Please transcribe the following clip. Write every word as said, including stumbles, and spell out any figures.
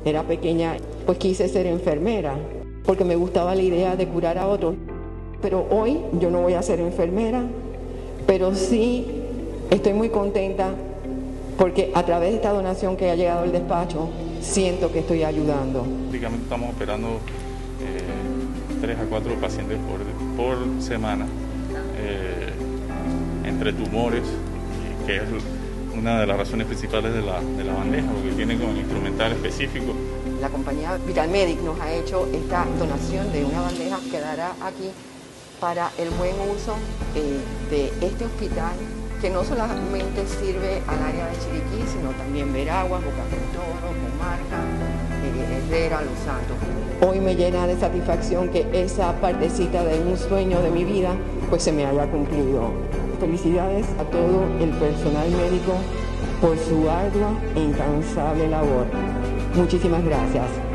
era pequeña, pues quise ser enfermera, porque me gustaba la idea de curar a otros. Pero hoy yo no voy a ser enfermera, pero sí estoy muy contenta porque a través de esta donación que ha llegado al despacho, siento que estoy ayudando. Prácticamente estamos operando eh, tres a cuatro pacientes por, por semana, eh, entre tumores, que es una de las razones principales de la, de la bandeja, porque tiene como instrumental específico. La compañía Vitalmedic nos ha hecho esta donación de una bandeja que dará aquí para el buen uso eh, de este hospital, que no solamente sirve al área de Chiriquí, sino también Veraguas, Bocas del Toro, Comarca, eh, Herrera, Los Santos. Hoy me llena de satisfacción que esa partecita de un sueño de mi vida pues se me haya cumplido. Felicidades a todo el personal médico por su ardua e incansable labor. Muchísimas gracias.